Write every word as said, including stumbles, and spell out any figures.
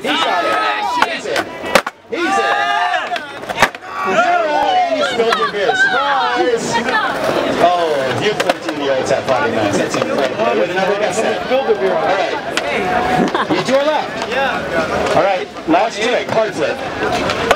He shot it. He's in. He's in. And you spilled your beer. Surprise! Oh, you fourteen-year-olds have potty mouths. That's incredible. I would have never guessed that. All right. You do a left. Yeah. All right. Last trick. Hard flip.